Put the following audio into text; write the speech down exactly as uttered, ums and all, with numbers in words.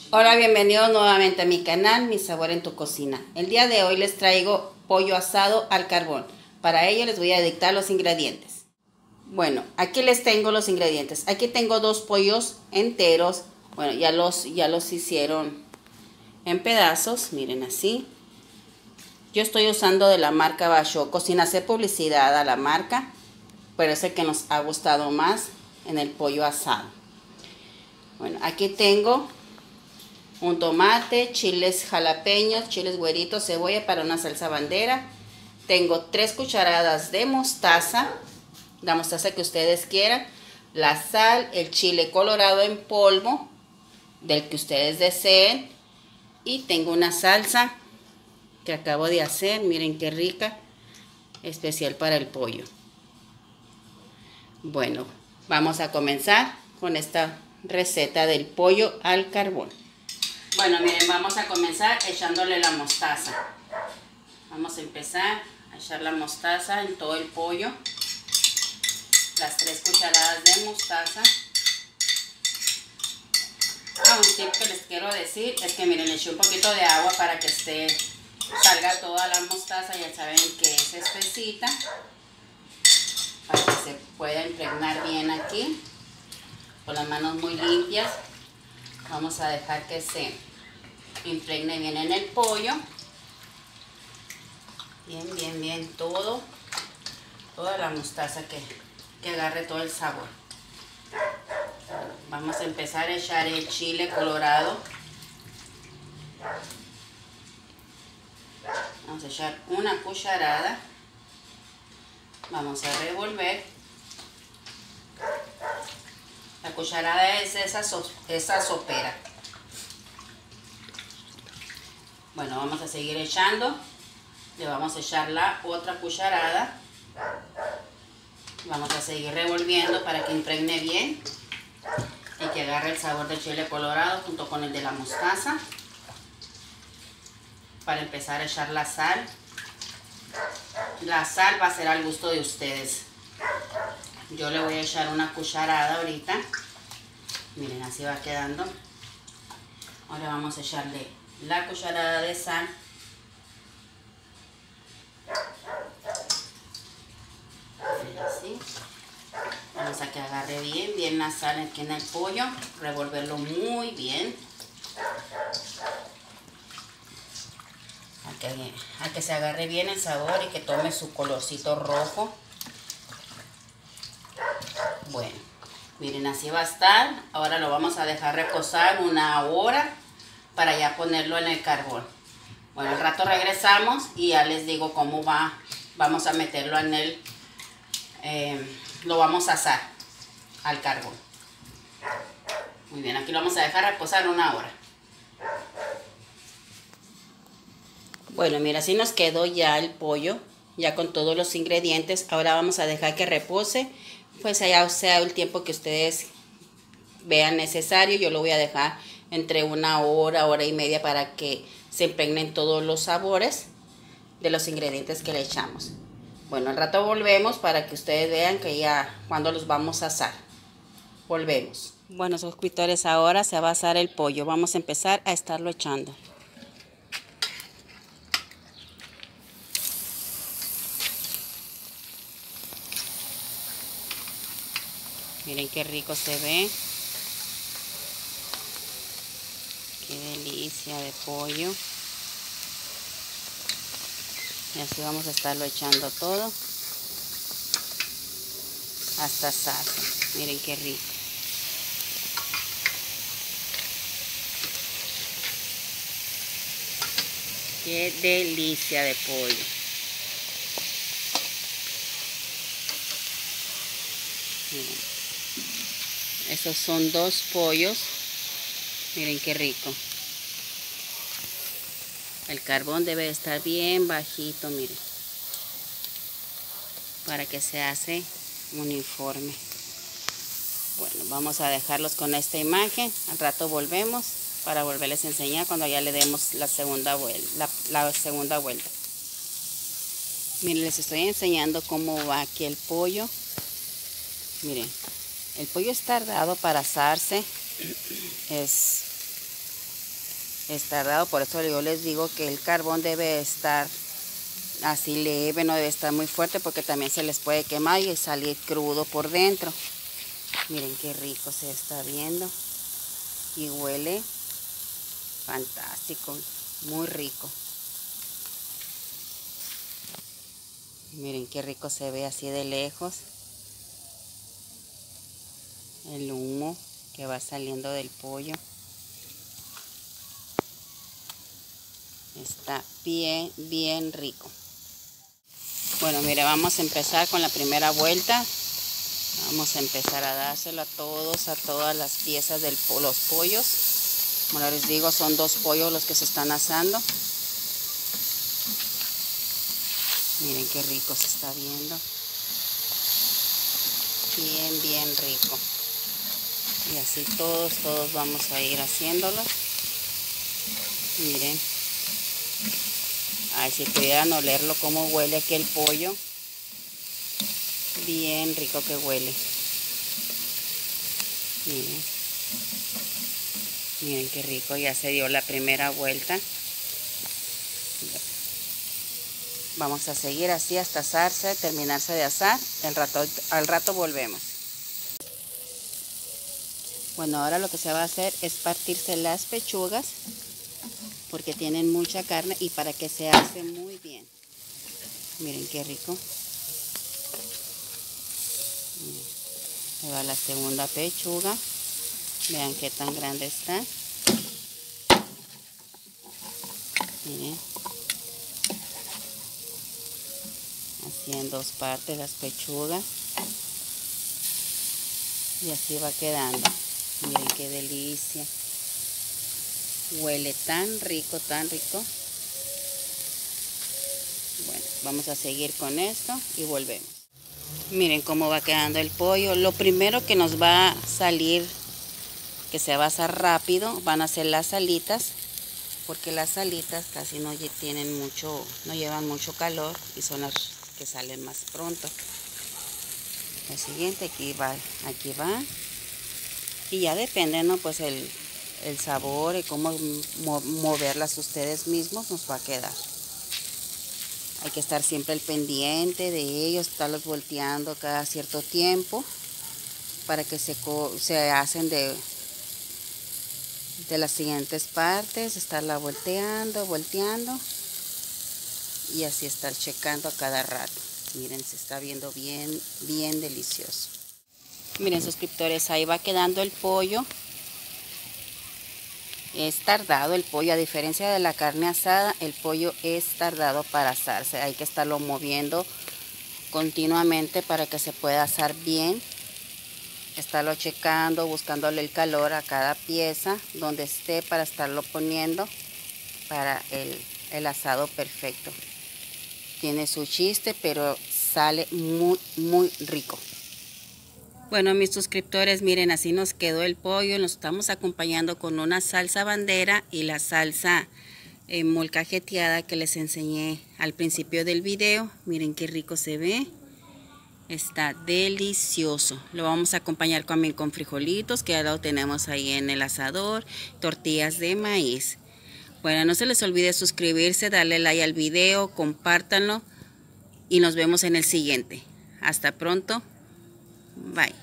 Hola, bienvenidos nuevamente a mi canal, Mi Sabor en tu Cocina. El día de hoy les traigo pollo asado al carbón. Para ello les voy a dictar los ingredientes. Bueno, aquí les tengo los ingredientes. Aquí tengo dos pollos enteros. Bueno, ya los, ya los hicieron en pedazos, miren así. Yo estoy usando de la marca Bachoco, sin hacer publicidad a la marca, pero es el que nos ha gustado más en el pollo asado. Bueno, aquí tengo un tomate, chiles jalapeños, chiles güeritos, cebolla para una salsa bandera. Tengo tres cucharadas de mostaza, la mostaza que ustedes quieran, la sal, el chile colorado en polvo, del que ustedes deseen. Y tengo una salsa que acabo de hacer, miren qué rica, especial para el pollo. Bueno, vamos a comenzar con esta receta del pollo al carbón. Bueno, miren, vamos a comenzar echándole la mostaza. Vamos a empezar a echar la mostaza en todo el pollo. Las tres cucharadas de mostaza. Ah, un tip que les quiero decir es que miren, le eché un poquito de agua para que esté, salga toda la mostaza. Ya saben que es espesita, para que se pueda impregnar bien aquí. Con las manos muy limpias. Vamos a dejar que se impregne bien en el pollo. Bien, bien, bien, todo. Toda la mostaza que, que agarre todo el sabor. Vamos a empezar a echar el chile colorado. Vamos a echar una cucharada. Vamos a revolver. La cucharada es esa, so, esa sopera. Bueno, vamos a seguir echando. Le vamos a echar la otra cucharada. Vamos a seguir revolviendo para que impregne bien y que agarre el sabor del chile colorado junto con el de la mostaza. Para empezar a echar la sal. La sal va a ser al gusto de ustedes. Yo le voy a echar una cucharada ahorita. Miren, así va quedando. Ahora vamos a echarle la cucharada de sal. Así. Vamos a que agarre bien, bien la sal aquí en el pollo. Revolverlo muy bien. A que, a que se agarre bien el sabor y que tome su colorcito rojo. Bueno, miren, así va a estar. Ahora lo vamos a dejar reposar una hora para ya ponerlo en el carbón. Bueno, al rato regresamos y ya les digo cómo va. Vamos a meterlo en el... Eh, lo vamos a asar al carbón. Muy bien, aquí lo vamos a dejar reposar una hora. Bueno, mira, así nos quedó ya el pollo, ya con todos los ingredientes. Ahora vamos a dejar que repose, pues allá sea el tiempo que ustedes vean necesario. Yo lo voy a dejar entre una hora, hora y media para que se impregnen todos los sabores de los ingredientes que le echamos. Bueno, al rato volvemos para que ustedes vean que ya cuando los vamos a asar. Volvemos. Bueno, suscriptores, ahora se va a asar el pollo. Vamos a empezar a estarlo echando. Miren qué rico se ve. Qué delicia de pollo. Y así vamos a estarlo echando todo hasta asarse. Miren qué rico. Qué delicia de pollo. Miren. Esos son dos pollos. Miren qué rico. El carbón debe estar bien bajito, miren, para que se hace uniforme. Bueno, vamos a dejarlos con esta imagen. Al rato volvemos para volverles a enseñar cuando ya le demos la segunda vuelta. La, la segunda vuelta. Miren, les estoy enseñando cómo va aquí el pollo. Miren, el pollo es tardado para asarse. Es es tardado. Por eso yo les digo que el carbón debe estar así leve, no debe estar muy fuerte, porque también se les puede quemar y salir crudo por dentro. Miren qué rico se está viendo y huele fantástico, muy rico. Miren qué rico se ve así de lejos el humo que va saliendo del pollo. Está bien, bien rico. Bueno, mire, vamos a empezar con la primera vuelta. Vamos a empezar a dárselo a todos, a todas las piezas de los pollos. Como les digo, son dos pollos los que se están asando. Miren qué rico se está viendo. Bien, bien rico. Y así todos, todos vamos a ir haciéndolo. Miren. Ay, si pudieran olerlo, cómo huele aquí el pollo. Bien rico que huele. Miren. Miren qué rico, ya se dio la primera vuelta. Vamos a seguir así hasta asarse, terminarse de asar. El rato, al rato volvemos. Bueno, ahora lo que se va a hacer es partirse las pechugas, porque tienen mucha carne y para que se ase muy bien. Miren qué rico. Ahí va la segunda pechuga. Vean qué tan grande está. Miren. Así en dos partes las pechugas. Y así va quedando. Miren qué delicia. Huele tan rico, tan rico. Bueno, vamos a seguir con esto y volvemos. Miren cómo va quedando el pollo. Lo primero que nos va a salir, que se va a asar rápido, van a ser las alitas, porque las alitas casi no tienen mucho, no llevan mucho calor y son las que salen más pronto. Lo siguiente, aquí va, aquí va. Y ya depende, ¿no? Pues el, el sabor y cómo moverlas ustedes mismos nos va a quedar. Hay que estar siempre al pendiente de ellos, estarlos volteando cada cierto tiempo para que se, se hacen de, de las siguientes partes, estarla volteando, volteando y así estar checando a cada rato. Miren, se está viendo bien, bien delicioso. Miren, suscriptores, ahí va quedando el pollo. Es tardado el pollo, a diferencia de la carne asada, el pollo es tardado para asarse. Hay que estarlo moviendo continuamente para que se pueda asar bien. Estarlo checando, buscándole el calor a cada pieza donde esté para estarlo poniendo para el, el asado perfecto. Tiene su chiste, pero sale muy, muy rico. Bueno, mis suscriptores, miren, así nos quedó el pollo. Nos estamos acompañando con una salsa bandera y la salsa eh, molcajeteada que les enseñé al principio del video. Miren qué rico se ve. Está delicioso. Lo vamos a acompañar también con frijolitos, que ya lo tenemos ahí en el asador. Tortillas de maíz. Bueno, no se les olvide suscribirse, darle like al video, compártanlo y nos vemos en el siguiente. Hasta pronto. Bye.